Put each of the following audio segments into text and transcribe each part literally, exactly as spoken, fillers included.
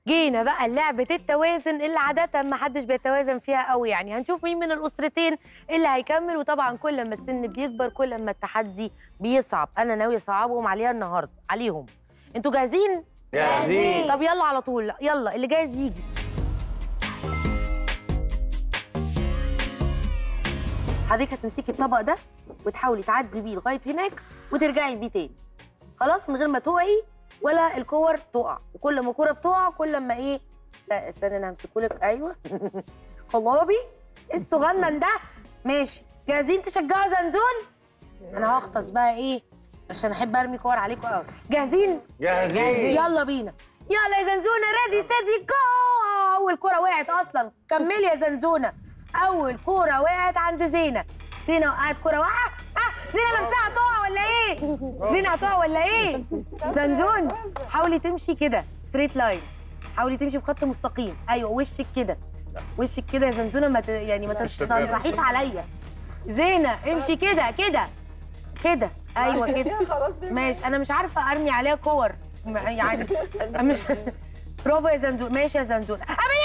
جينا بقى لعبة التوازن اللي عادة ما حدش بيتوازن فيها قوي، يعني هنشوف مين من الأسرتين اللي هيكمل. وطبعا كل ما السن بيكبر كل ما التحدي بيصعب. أنا ناوية أصعبهم عليها النهاردة عليهم. أنتوا جاهزين؟ جاهزين. طب يلا على طول، يلا اللي جاهز يجي. حضرتك هتمسكي الطبق ده وتحاولي تعدي بيه لغاية هناك وترجعي بيه تاني. خلاص، من غير ما تقعي ولا الكور تقع، وكل ما كوره بتقع كل ما ايه. لا استنى انا همسكهولك. ايوه خلابي الصغنن ده. ماشي، جاهزين تشجعوا زنزون؟ انا هغطس بقى ايه عشان احب ارمي كور عليكم قوي. جاهزين؟ جاهزين. يلا بينا. يلا يا زنزونه، ريدي ستيدي جو. اول كوره وقعت اصلا. كملي يا زنزونه. اول كوره وقعت عند زينه. زينه وقعت كوره واقعه. اه زينه نفسها هتقع ولا ايه؟ زينه هتقع ولا ايه؟ زنزون حاولي تمشي كده ستريت لاين. حاولي تمشي بخط مستقيم. ايوه وشك كده، وشك كده يا زنزونه. ما ت... يعني ما تنصحيش عليا. زينه امشي كده كده كده. ايوه كده ماشي. انا مش عارفه ارمي عليها كور يعني. مش برافو يا زنزون. ماشي يا زنزون.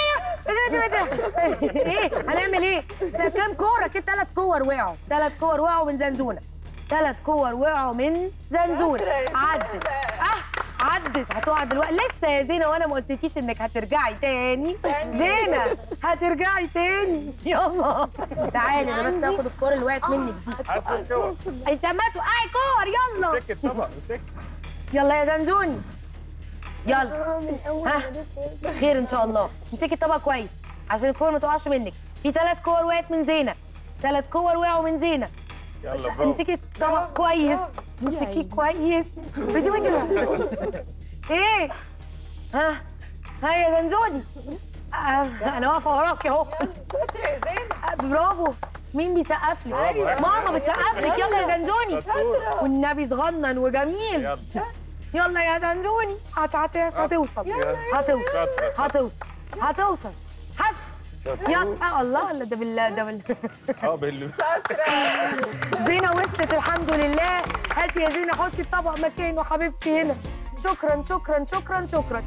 ايه هنعمل ايه؟ كام كوره كده؟ ثلاث كور وقعوا. ثلاث كور وقعوا من زنزونه. ثلاث كور وقعوا من زنزونه. عدت. اه عدت. هتقع دلوقتي لسه يا زينه، وانا ما قلتلكيش انك هترجعي تاني. زينه هترجعي تاني. يلا تعالي انا بس اخد الكور اللي وقعت منك دي. انت عماله توقعي كور. يلا مسكت الطبق مسكت. يلا يا زنزوني يلا. ها خير ان شاء الله. امسكي الطبق كويس عشان الكور ما تقعش منك. في ثلاث كور وقعت من زينه. ثلاث كور وقعوا من زينه. يلا برافو. امسكي الطبق كويس. امسكي كويس. بدي بدي ايه؟ ها ها يا زنزوني. آه. انا واقفه وراكي اهو. برافو. مين بيسقف لي؟ ماما بتسقف لك. يلا يا زنزوني. والنبي صغنن وجميل. يلا يا زنزوني. هت هت هتوصل هتوصل هتوصل هتوصل. حسب. يلا الله. الله ده بالله ده بالله. اه بالله. زينه وصلت الحمد لله. هاتي يا زينه حطي الطبق مكانه حبيبتي هنا. شكرا شكرا شكرا شكرا.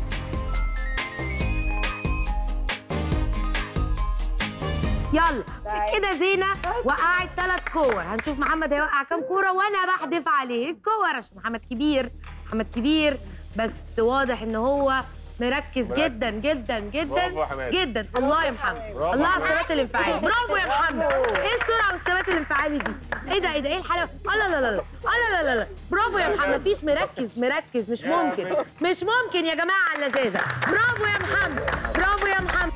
يلا كده زينه وقعت ثلاث كور. هنشوف محمد هيوقع كام كوره وانا بحدف عليه الكور عشان محمد كبير. محمد كبير بس واضح ان هو مركز جدا جدا جدا جدا. الله يا محمد. الله على الثبات الانفعالي. برافو يا محمد. ايه السرعه والثبات الانفعالي دي؟ ايه ده ايه ده ايه الحلاوه؟ لا لا لا لا لا لا لا. برافو يا محمد. مفيش مركز مركز. مش ممكن مش ممكن يا جماعه على اللذاذه. برافو يا محمد. برافو يا محمد.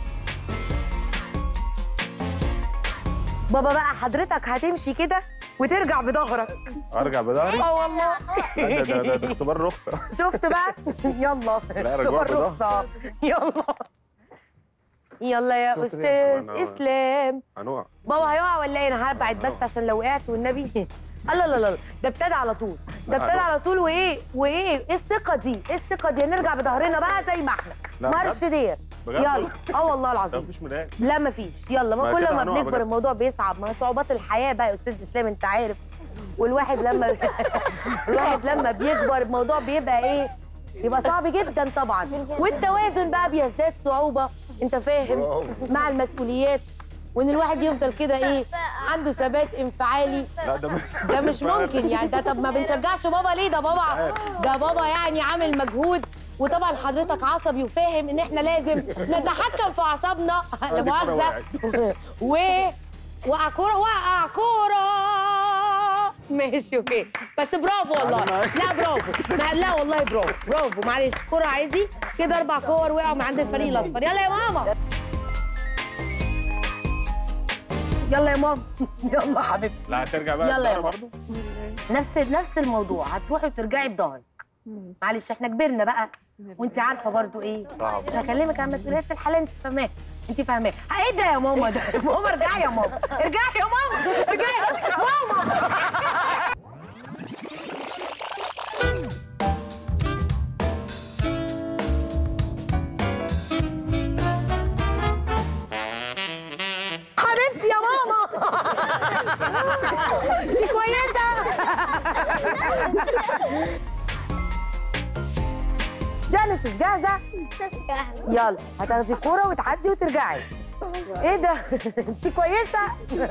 بابا بقى حضرتك هتمشي كده وترجع بظهرك. ارجع بظهري؟ اه والله. ده ده ده, ده اختبار رخصه. شفت بقى؟ يلا اختبار رخصه. يلا يلا يا استاذ اسلام. هنقع. بابا هيقع ولا ايه؟ انا هبعد بس عشان لو وقعت والنبي. الله لا لا ده ابتدى على طول. ده ابتدى على طول. وايه وايه ايه الثقه دي؟ ايه الثقه دي؟ هنرجع بظهرنا بقى زي ما احنا. مارش دير. يلا. اه والله العظيم. مفيش ملاك. لا مفيش. يلا ما كل ما بنكبر الموضوع بيصعب. ما صعوبات الحياه بقى يا استاذ اسلام انت عارف. والواحد لما الواحد لما بيكبر الموضوع بيبقى ايه؟ بيبقى صعب جدا طبعا. والتوازن بقى بيزداد صعوبه. انت فاهم؟ مع المسؤوليات. وان الواحد يفضل كده ايه؟ عنده ثبات انفعالي. لا ده مش ده مش ممكن يعني. ده طب ما بنشجعش بابا ليه؟ ده بابا ده بابا يعني عامل مجهود. وطبعا حضرتك عصبي وفاهم ان احنا لازم نتحكم في اعصابنا. لا مؤاخذه. و وقع كوره وقع كوره. ماشي اوكي بس برافو والله. لا برافو. لا والله برافو برافو. معلش كوره عادي كده. اربع كور وقعوا من عند الفريق الاصفر. يلا يا ماما. يلا يا ماما. يلا حبيبتي. لا هترجع بقى. يلا يا برضه نفس نفس الموضوع. هتروحي وترجعي بضهرك. معلش احنا كبرنا بقى وانت عارفه برضو ايه. مش هكلمك عن مسؤوليات في الحاله. انت فاهماه انت فاهماه. ايه ده يا ماما؟ ده ماما ارجعي يا ماما. ارجعي يا ماما. ارجعي يا ماما. حبيبتي يا ماما. انت كويسه؟ جانيسيس جاهزه؟ يلا هتاخدي كوره وتعدي وترجعي. ايه ده؟ انت كويسه؟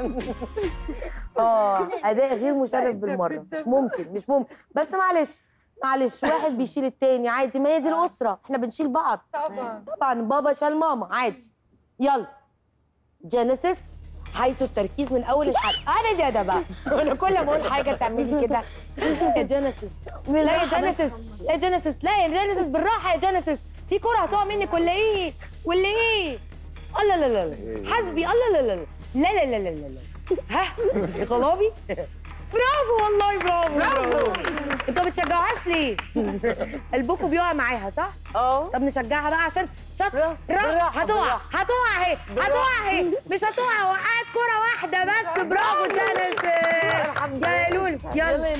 اه اداء غير مشرف بالمره، مش ممكن مش ممكن. بس معلش معلش، واحد بيشيل التاني عادي، ما هي دي الاسره، احنا بنشيل بعض. طبعا طبعا بابا شال ماما عادي. يلا جينيسيس حيث التركيز من اول الحلقه. انا ده بقى انا كل ما اقول حاجه تعملي كده. يا جينيسيس لا يا جينيسيس يا جينيسيس لا يا جينيسيس بالراحه يا جينيسيس، في كوره هتقع منك ولا ايه؟ ولا ايه؟ الله لا لا لا حسبي الله لا لا لا لا لا لا لا لا ها غلابي. برافو والله برافو برافو. انتوا ما بتشجعوهاش ليه؟ قلبكم بيقع معاها صح؟ اه. طب نشجعها بقى عشان شاطره. هتقع هتقع اهي هتقع اهي مش هتقع، وقعت كوره واحده بس. برافو جينيسيس. يا لولو يلا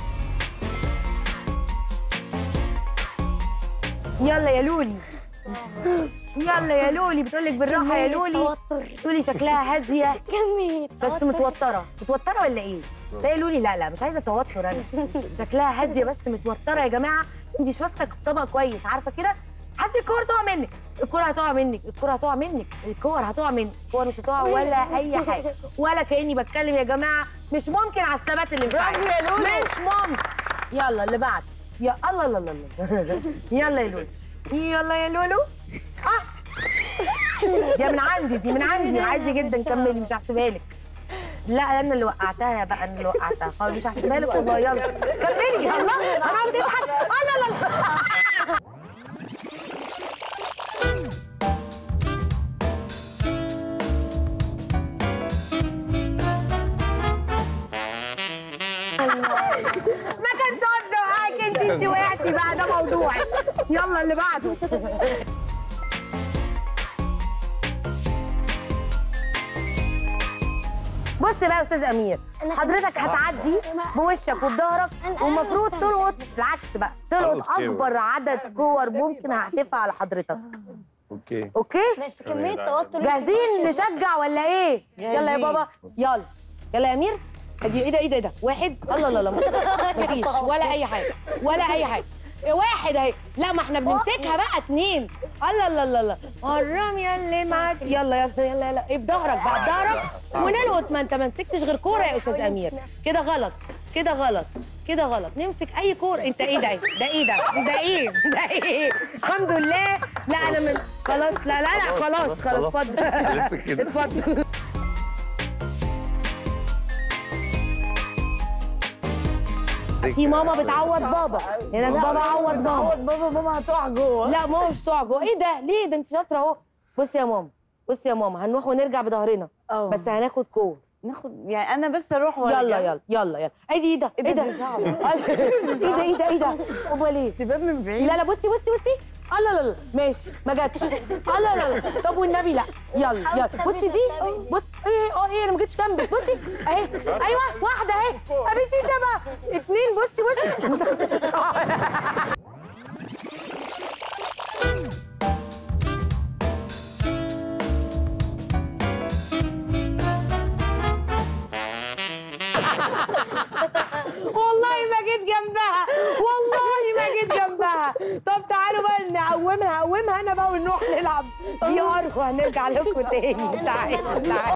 يلا يا لولي يلا يا لولي. بتقولك بالراحه يا لولي. لولي شكلها هاديه كمية بس متوتره. متوتره ولا ايه؟ لا يا لولي لا لا مش عايزه توتر انا. شكلها هاديه بس متوتره يا جماعه. انت مش ماسكه الطبق كويس عارفه كده. حاسبي الكور تقع منك. الكور هتقع منك الكور هتقع منك الكور هتقع منك الكور مش هتقع ولا اي حاجه ولا كاني بتكلم يا جماعه. مش ممكن على الثبات اللي برافو يا لولي. مش ممكن. يلا اللي بعد. يا الله الله الله الله. يلا يا لولو يلا يا لولو. اه دي من عندي دي من عندي عادي جدا. كملي مش هحسبها لك. لا انا اللي وقعتها بقى انا اللي وقعتها خلاص مش هحسبها لك والله. يلا كملي. الله انا بتضحك. الله لا لا ما كانش قصدي اوقعك انت انت وقعتي بقى ده موضوعي. يلا اللي بعده. بص بقى يا استاذ امير، حضرتك هتعدي بوشك وبظهرك والمفروض تلقط العكس بقى، تلقط اكبر عدد كور ممكن هحدفها على حضرتك. اوكي اوكي بس كمية توتر. جاهزين نشجع ولا ايه؟ يلا يا بابا يلا يلا يا امير. ادي ايه ده ايه ده ايه ده؟ واحد. الله لا لا مفيش ولا اي حاجه ولا اي حاجه. واحد اهي. لا ما احنا بنمسكها بقى اتنين. الله لا لا لا قرم يا اللي معاك. يلا يلا يلا يلا ايه بظهرك بقى بظهرك ونلقط. ما انت ما مسكتش غير كوره يا استاذ امير. كده غلط كده غلط كده غلط. نمسك اي كوره. انت ايه ده ده ايه ده ده ايه ده ايه؟ الحمد لله. لا انا من خلاص لا لا لا خلاص خلاص اتفضل اتفضل. في ماما بتعوض بابا. هنا بابا عوض ماما. بابا ماما هتقع جوه. لا ماما مش هتقع جوه. ايه ده ليه؟ ده انت شاطره اهو. بصي يا ماما بصي يا ماما هنروح ونرجع بظهرنا بس هناخد كور. ناخد يعني انا بس اروح وارجع. يلا يلا يلا يلا. ايه دي ايه ده ايه ده؟ ايه ده ايه ده ايه ده؟ امال ايه؟ تبان من بعيد. لا لا بصي بصي بصي. الله لا لا ماشي ما جاتش. الله لا لا طب والنبي لا. يلا يلا بصي دي بص ايه اه ايه انا ما جيتش جنبك. بصي اهي ايوه واحده اهي. حبيبتي ده بقى اتنين. بصي بصي. والله ما جيت جنبها والله ما جيت جنبها. طب تعالوا بقى نقومها هقومها انا بقى ونروح نلعب بي ار وهنرجع لكم تاني. تعالوا تعالوا.